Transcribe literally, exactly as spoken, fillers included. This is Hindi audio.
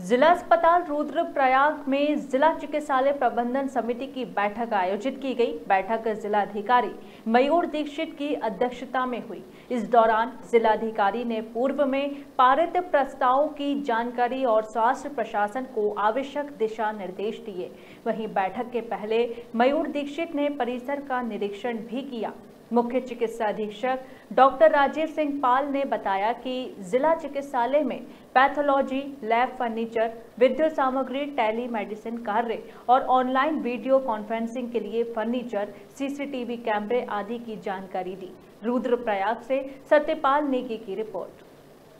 जिला अस्पताल रुद्रप्रयाग में जिला चिकित्सालय प्रबंधन समिति की बैठक आयोजित की गई। बैठक जिलाधिकारी मयूर दीक्षित की अध्यक्षता में हुई। इस दौरान जिलाधिकारी ने पूर्व में पारित प्रस्तावों की जानकारी और स्वास्थ्य प्रशासन को आवश्यक दिशा निर्देश दिए। वहीं बैठक के पहले मयूर दीक्षित ने परिसर का निरीक्षण भी किया। मुख्य चिकित्सा अधीक्षक डॉक्टर राजेश सिंह पाल ने बताया कि जिला चिकित्सालय में पैथोलॉजी, लैब फर्नीचर, विद्युत सामग्री, टेली मेडिसिन कार्य और ऑनलाइन वीडियो कॉन्फ्रेंसिंग के लिए फर्नीचर, सीसीटीवी कैमरे आदि की जानकारी दी। रुद्रप्रयाग से सत्यपाल नेगी की रिपोर्ट।